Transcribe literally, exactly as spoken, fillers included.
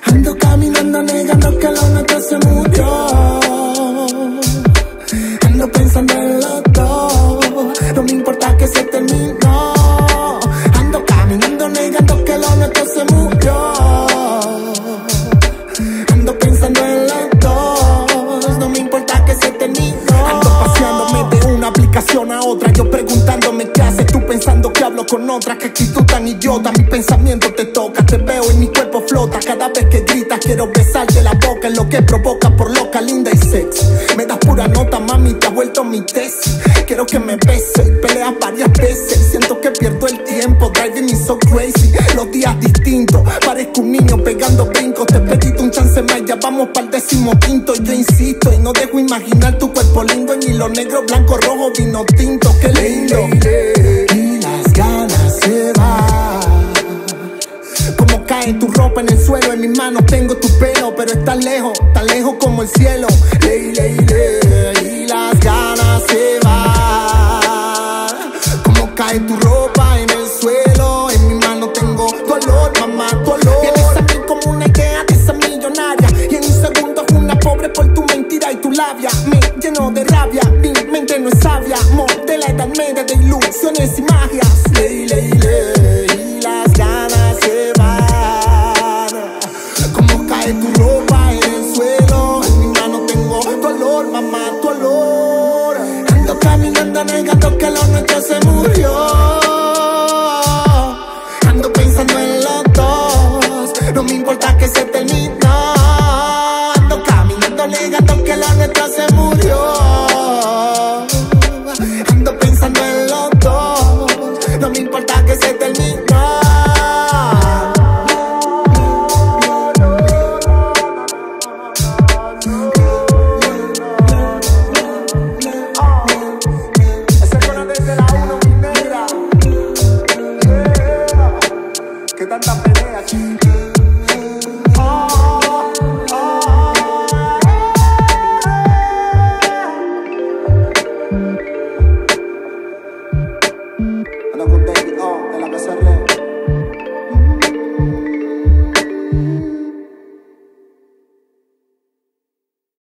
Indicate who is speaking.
Speaker 1: Ando caminando negando que lo nuestro se murió. Ando pensando en los dos, no me importa que se terminó. Ando caminando negando que lo nuestro se murió. Ando pensando en los dos, no me importa que se terminó. Ando paseándome de una aplicación a otra, yo preguntándome qué haces tú pensando que hablo con otra. Qué actitud tan idiota, mi pensamiento te toca, te veo y mi cuerpo flota. Cada vez que gritas quiero besarte la boca, es lo que provoca por loca, linda y sexy. Me das pura nota, mami, te ha vuelto mi tesis. Quiero que me beses y peleas varias veces. Siento que pierdo el tiempo, driving me so crazy. Los días distintos, parezco un niño pegando brincos. Te pedí un chance más, ya vamos para el décimo quinto. Yo insisto y no dejo imaginar tu cuerpo lindo en hilo negro, blanco, rojo, vino tinto. Qué lindo. Y las ganas se van. Como cae tu ropa en el suelo, en mis manos tengo tu pelo, pero estás lejos, tan lejos como el cielo. Ley, ley, ley. Y las ganas se van. Como cae tu ropa en el suelo, en mis manos tengo tu olor, mamá, tu olor. Vienes a mí como una idea de esa millonaria, y en un segundo fui una pobre por tu mentira y tu labia. Me lleno de rabia, mi mente no es sabia, amor de la edad media de ilusiones y magias.